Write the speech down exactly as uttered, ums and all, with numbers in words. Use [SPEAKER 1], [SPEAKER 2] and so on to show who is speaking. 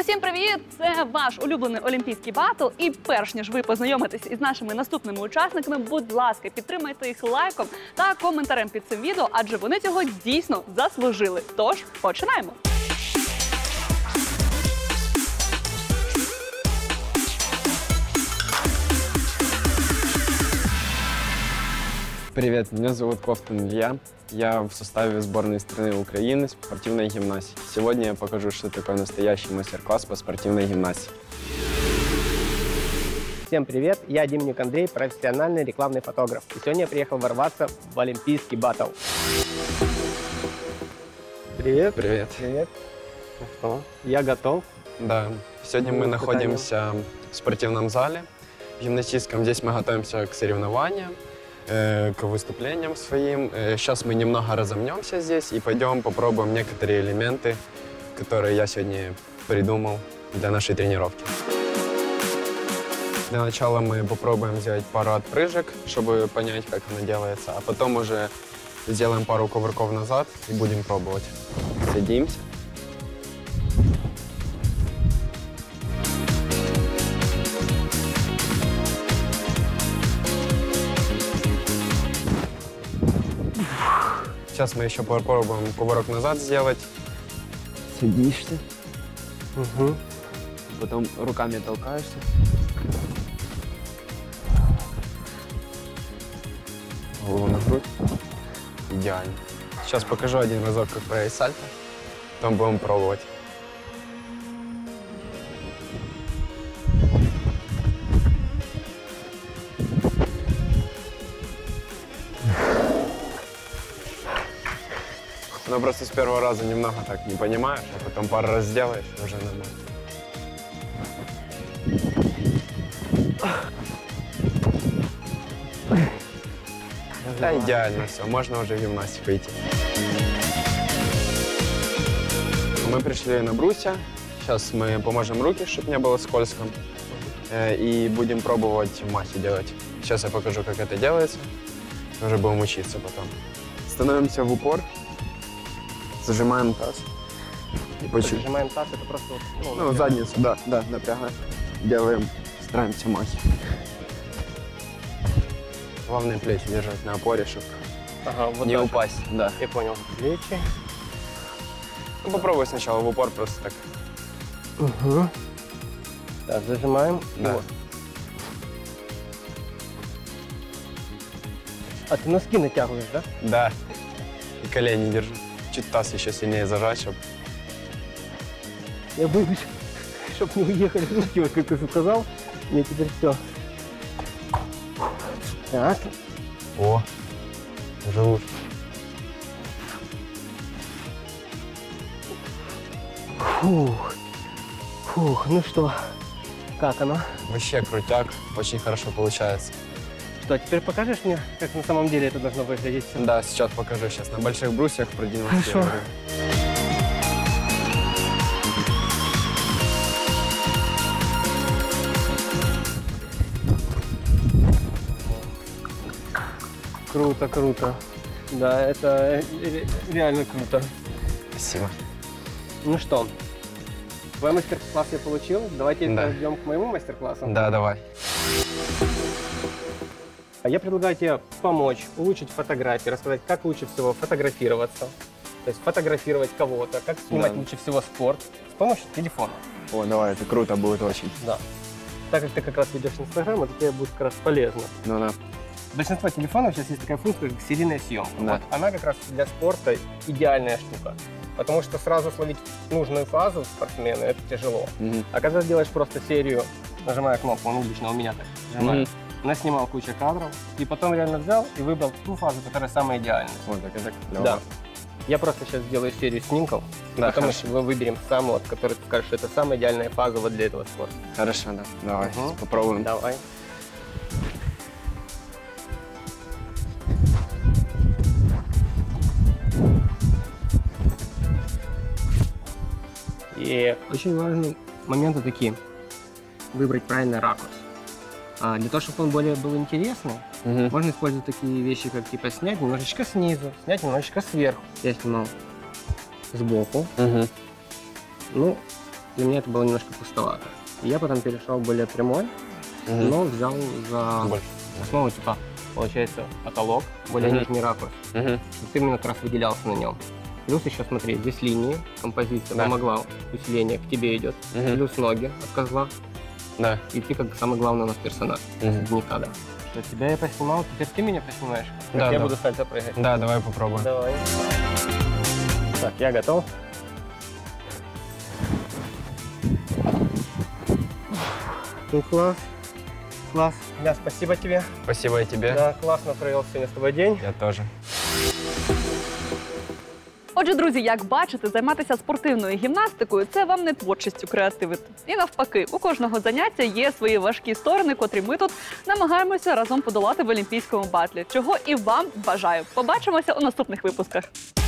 [SPEAKER 1] Усім привіт! Це ваш улюблений олімпійський батл. І перш ніж ви познайомитесь із нашими наступними учасниками, будь ласка, підтримайте їх лайком та коментарем під цим відео, адже вони цього дійсно заслужили. Тож, починаємо!
[SPEAKER 2] Привет, меня зовут Ковтун Илья. Я в составе сборной страны Украины спортивной гимнастики. Сегодня я покажу, что такое настоящий мастер-класс по спортивной гимнастике.
[SPEAKER 3] Всем привет, я Демнюк Андрей, профессиональный рекламный фотограф. И сегодня я приехал ворваться в олимпийский баттл. Привет.
[SPEAKER 2] Привет.
[SPEAKER 3] Привет. Ну что, я готов.
[SPEAKER 2] Да, сегодня мы находимся в спортивном зале гимнастическом. Здесь мы готовимся к соревнованиям, к выступлениям своим. Сейчас мы немного разомнемся здесь и пойдем попробуем некоторые элементы, которые я сегодня придумал для нашей тренировки. Для начала мы попробуем сделать пару отпрыжек, чтобы понять, как оно делается, а потом уже сделаем пару кувырков назад и будем пробовать. Садимся. Сейчас мы еще попробуем кувырок назад сделать. Садишься.
[SPEAKER 3] Угу.
[SPEAKER 2] Потом руками толкаешься. Голову на грудь. Идеально. Сейчас покажу один разок, как проявить сальто. Потом будем пробовать. Но просто с первого раза немного так не понимаешь, а потом пару раз сделаешь, уже нормально. Да, идеально все, можно уже в гимнастику идти. Мы пришли на брусья. Сейчас мы поможем руки, чтобы не было скользко. И будем пробовать махи делать. Сейчас я покажу, как это делается. Уже будем учиться потом. Становимся в упор. Зажимаем таз.
[SPEAKER 3] Зажимаем таз, это просто...
[SPEAKER 2] Ну, ну задницу, да, да, напрягаем. Делаем, стараемся махи. Главное плечи держать на опоре, чтобы
[SPEAKER 3] ага, вот
[SPEAKER 2] не
[SPEAKER 3] так.
[SPEAKER 2] упасть. Да.
[SPEAKER 3] Я понял. Плечи.
[SPEAKER 2] Ну, попробуй сначала в упор просто так.
[SPEAKER 3] Угу. Так, зажимаем.
[SPEAKER 2] Да.
[SPEAKER 3] Вот. А ты носки натягиваешь, да?
[SPEAKER 2] Да. И колени держи. Чуть таз еще сильнее зажать, чтобы...
[SPEAKER 3] Я боюсь, чтобы не уехали руки, вот как ты сказал. Мне теперь все. Так.
[SPEAKER 2] О, уже лучше.
[SPEAKER 3] Фух. Фух, ну что, как оно?
[SPEAKER 2] Вообще крутяк, очень хорошо получается.
[SPEAKER 3] Что, теперь покажешь мне, как на самом деле это должно выглядеть?
[SPEAKER 2] Да, сейчас покажу. Сейчас на больших брусьях продемонстрирую.
[SPEAKER 3] Хорошо. Круто, круто. Да, это реально круто.
[SPEAKER 2] Спасибо.
[SPEAKER 3] Ну что, твой мастер-класс я получил. Давайте
[SPEAKER 2] Да.
[SPEAKER 3] перейдем к моему мастер-классу.
[SPEAKER 2] Да, давай.
[SPEAKER 3] Я предлагаю тебе помочь, улучшить фотографии, рассказать, как лучше всего фотографироваться. То есть фотографировать кого-то, как снимать
[SPEAKER 2] Да.
[SPEAKER 3] лучше всего спорт с помощью телефона.
[SPEAKER 2] О, давай, это круто будет очень.
[SPEAKER 3] Да. Так как ты как раз ведешь Инстаграм, это тебе будет как раз полезно.
[SPEAKER 2] Ну да.
[SPEAKER 3] Большинство телефонов сейчас есть такая функция, как серийная съемка.
[SPEAKER 2] Да.
[SPEAKER 3] Вот она как раз для спорта идеальная штука. Потому что сразу словить нужную фазу спортсмена это тяжело.
[SPEAKER 2] Угу.
[SPEAKER 3] А когда делаешь просто серию, нажимая кнопку, он лично у меня так нажимает,
[SPEAKER 2] Угу.
[SPEAKER 3] наснимал кучу кадров, и потом реально взял и выбрал ту фазу, которая самая идеальная.
[SPEAKER 2] Вот так это клево.
[SPEAKER 3] Да. Я просто сейчас сделаю серию снимков,
[SPEAKER 2] Да,
[SPEAKER 3] потом
[SPEAKER 2] хорошо.
[SPEAKER 3] мы выберем самую, вот, которую ты скажешь, что это самая идеальная фаза вот для этого спорта.
[SPEAKER 2] Хорошо, да. Давай,
[SPEAKER 3] Угу.
[SPEAKER 2] сейчас попробуем.
[SPEAKER 3] Давай. И очень важные моменты такие. Выбрать правильный ракурс. А для того, чтобы он более был интересный,
[SPEAKER 2] Угу.
[SPEAKER 3] можно использовать такие вещи, как типа снять немножечко снизу, снять немножечко сверху. Я снимал сбоку.
[SPEAKER 2] Угу.
[SPEAKER 3] Ну, для меня это было немножко пустовато. И я потом перешел более прямой,
[SPEAKER 2] Мгм.
[SPEAKER 3] но взял за
[SPEAKER 2] Больше.
[SPEAKER 3] основу, типа, получается, потолок, более
[SPEAKER 2] Мгм.
[SPEAKER 3] нижний ракурс,
[SPEAKER 2] Мгм.
[SPEAKER 3] чтобы ты именно как раз выделялся на нем. Плюс еще, смотри, здесь линии, композиция
[SPEAKER 2] Да.
[SPEAKER 3] помогла, усиление к тебе идет,
[SPEAKER 2] Мгм.
[SPEAKER 3] плюс ноги от козла,
[SPEAKER 2] Да.
[SPEAKER 3] и ты как самый главный у нас персонаж,
[SPEAKER 2] Мгм.
[SPEAKER 3] никогда. Что, тебя я поснимал, теперь ты меня поснимаешь? Как
[SPEAKER 2] Да,
[SPEAKER 3] я
[SPEAKER 2] да.
[SPEAKER 3] буду сальто прыгать?
[SPEAKER 2] Да, давай попробуем.
[SPEAKER 3] Давай. Так, я готов. Ну, класс. Класс. Да, спасибо тебе.
[SPEAKER 2] Спасибо и тебе.
[SPEAKER 3] Да, классно провел сегодня с тобой день.
[SPEAKER 2] Я тоже.
[SPEAKER 1] Отже, друзі, як бачите, займатися спортивною гімнастикою – це вам не творчістю креативити. І навпаки, у кожного заняття є свої важкі сторони, котрі ми тут намагаємося разом подолати в олімпійському батлі. Чого і вам бажаю. Побачимося у наступних випусках.